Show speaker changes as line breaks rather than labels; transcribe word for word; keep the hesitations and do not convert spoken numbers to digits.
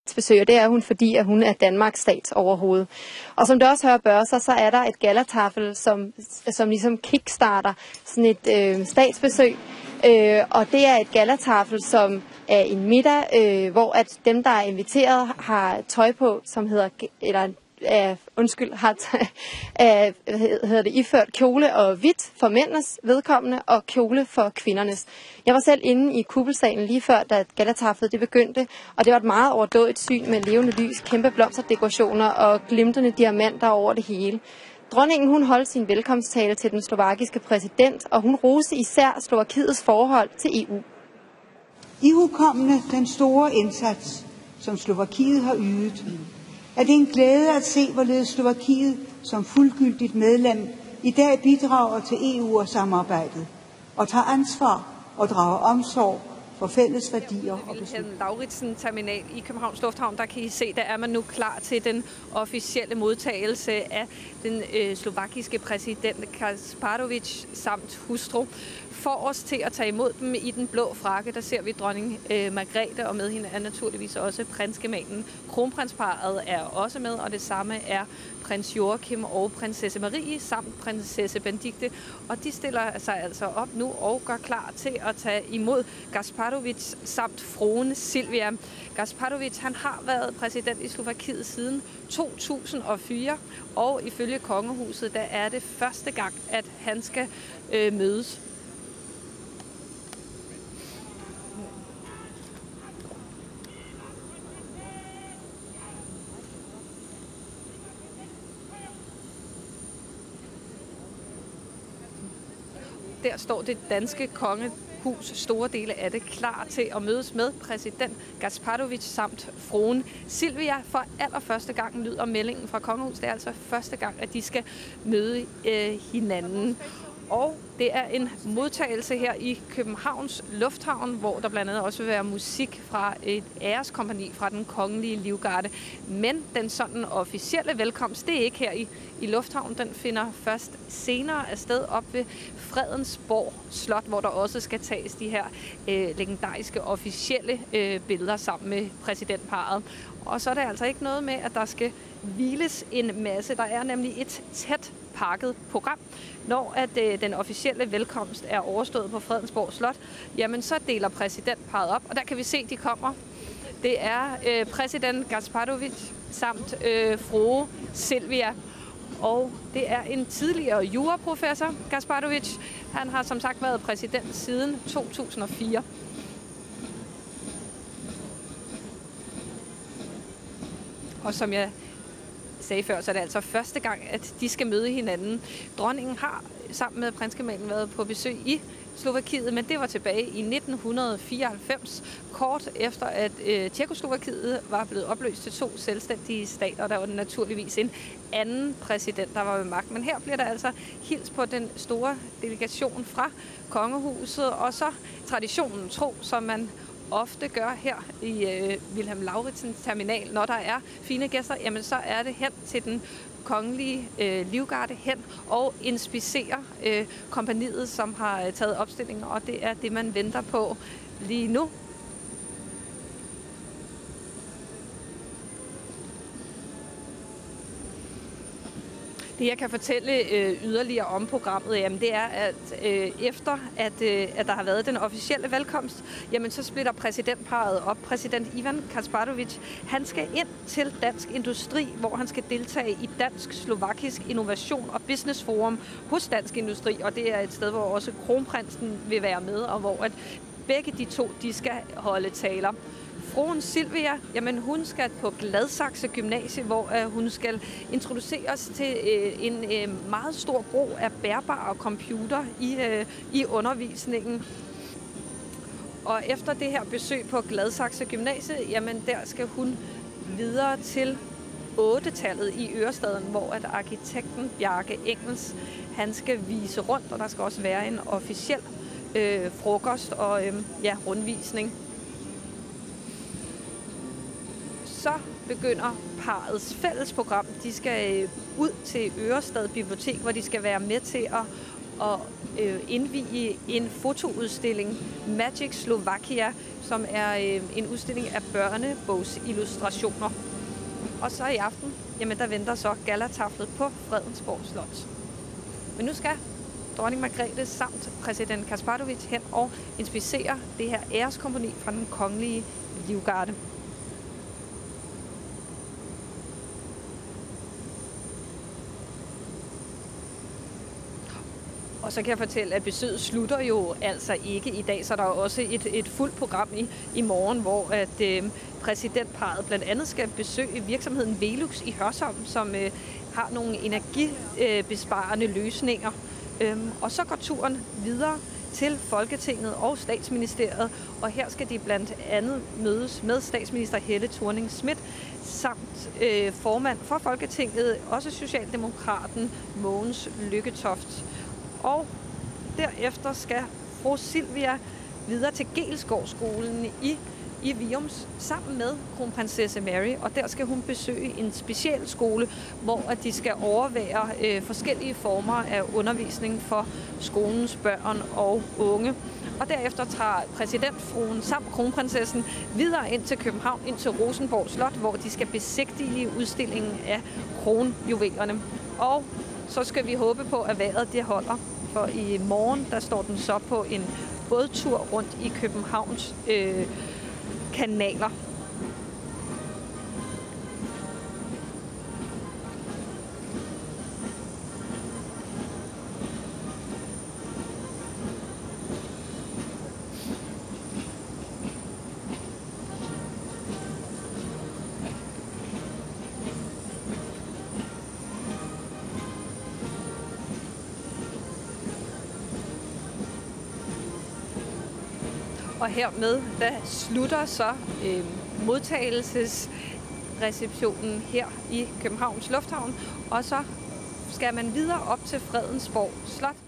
statsbesøg, og det er hun, fordi at hun er Danmarks statsoverhoved. Og som det også hører bør sig, så er der et gallertafel, som, som ligesom kickstarter sådan et øh, statsbesøg. Øh, og det er et gallertafel, som er en middag, øh, hvor at dem, der er inviteret, har tøj på, som hedder, eller Uh, undskyld, har uh, hedder det iført kjole og hvidt for mændenes vedkommende og kjole for kvindernes. Jeg var selv inde i kuppelsalen lige før, da gallertaflet det begyndte, og det var et meget overdådigt syn med levende lys, kæmpe blomsterdekorationer og glimtende diamanter over det hele. Dronningen hun holdt sin velkomsttale til den slovakiske præsident, og hun roste især Slovakiets forhold til E U.
Ihukommende den store indsats, som Slovakiet har ydet, er det en glæde at se, hvorledes Slovakiet som fuldgyldigt medlem i dag bidrager til E U og samarbejdet og tager ansvar og drager omsorg for fælles værdier og beslutninger.
Lauritsen terminal i Københavns Lufthavn, der kan I se, der er man nu klar til den officielle modtagelse af den øh, slovakiske præsident Gasparovic samt hustru. For os til at tage imod dem i den blå frakke, der ser vi dronning øh, Margrethe, og med hende er naturligvis også prinsgemalen. Kronprinsparet er også med, og det samme er prins Joachim og prinsesse Marie samt prinsesse Benedikte. Og de stiller sig altså op nu og gør klar til at tage imod Gasparovic samt fruen Silvia. Gasparovic han har været præsident i Slovakiet siden to tusind og fire, og ifølge kongehuset der er det første gang, at han skal øh, mødes. Der står det danske kongehus, store dele af det, klar til at mødes med præsident Gasparovic samt fruen Silvia. For allerførste gang lyder meldingen fra kongehuset. Det er altså første gang, at de skal møde øh, hinanden. Og det er en modtagelse her i Københavns Lufthavn, hvor der blandt andet også vil være musik fra et æreskompagni fra den kongelige livgarde. Men den sådan officielle velkomst, det er ikke her i, i Lufthavn. Den finder først senere afsted op ved Fredensborg Slot, hvor der også skal tages de her øh, legendariske officielle øh, billeder sammen med præsidentparret. Og så er det altså ikke noget med, at der skal hviles en masse. Der er nemlig et tæt pakket program. Når at øh, den officielle velkomst er overstået på Fredensborg Slot, jamen så deler præsidentparret op, og der kan vi se, at de kommer. Det er øh, præsident Gasparovic samt øh, frue Silvia. Og det er en tidligere juraprofessor, Gasparovic. Han har som sagt været præsident siden to tusind og fire. Og som jeg sagde før, så er det altså første gang, at de skal møde hinanden. Dronningen har sammen med prinsgemalen været på besøg i Slovakiet, men det var tilbage i nitten fireoghalvfems, kort efter at øh, Tjekkoslovakiet var blevet opløst til to selvstændige stater. Der var det naturligvis en anden præsident, der var ved magt. Men her bliver der altså hils på den store delegation fra kongehuset, og så traditionen tro, som man ofte gør her i øh, Wilhelm Lauritzens terminal. Når der er fine gæster, jamen så er det hen til den kongelige øh, livgarde hen og inspicere øh, kompagniet, som har øh, taget opstillingen, og det er det, man venter på lige nu. Det, jeg kan fortælle øh, yderligere om programmet, jamen, det er, at øh, efter at, øh, at der har været den officielle velkomst, jamen, så splitter præsidentparret op. Præsident Ivan Gasparovic, han skal ind til Dansk Industri, hvor han skal deltage i Dansk-Slovakisk Innovation og Business Forum hos Dansk Industri, og det er et sted, hvor også kronprinsen vil være med, og hvor at begge de to, de skal holde taler. Fruen Silvia, jamen hun skal på Gladsaxe Gymnasie, hvor øh, hun skal introduceres til øh, en øh, meget stor brug af bærbare computer i, øh, i undervisningen. Og efter det her besøg på Gladsaxe Gymnasie, jamen der skal hun videre til otte-tallet i Ørestaden, hvor at arkitekten Bjarke Engels, han skal vise rundt, og der skal også være en officiel øh, frokost og øh, ja, rundvisning. Så begynder parrets fællesprogram. De skal ud til Ørestad Bibliotek, hvor de skal være med til at at øh, indvie en fotoudstilling, Magic Slovakia, som er øh, en udstilling af børnebogsillustrationer. Og så i aften, jamen der venter så gallataflet på Fredensborg Slot. Men nu skal dronning Margrethe samt præsident Gasparovic hen og inspicere det her æreskompagni fra den kongelige livgarde. Og så kan jeg fortælle, at besøget slutter jo altså ikke i dag, så der er også et, et fuldt program i, i morgen, hvor at øh, præsidentparret blandt andet skal besøge virksomheden Velux i Hørsholm, som øh, har nogle energibesparende øh, løsninger. Øhm, og så går turen videre til Folketinget og Statsministeriet, og her skal de blandt andet mødes med statsminister Helle Thorning-Schmidt samt øh, formand for Folketinget, også Socialdemokraten Mogens Lykketoft. Og derefter skal fru Silvia videre til Gelsgårdsskolen i, i Viums sammen med kronprinsesse Mary, og der skal hun besøge en specialskole, hvor at de skal overvære øh, forskellige former af undervisning for skolens børn og unge. Og derefter tager præsidentfruen samt kronprinsessen videre ind til København, ind til Rosenborg Slot, hvor de skal besigtige udstillingen af kronjuvelerne. Og så skal vi håbe på, at vejret det holder, for i morgen der står den så på en bådtur rundt i Københavns øh, kanaler. Og hermed der slutter så øh, modtagelsesreceptionen her i Københavns Lufthavn, og så skal man videre op til Fredensborg Slot.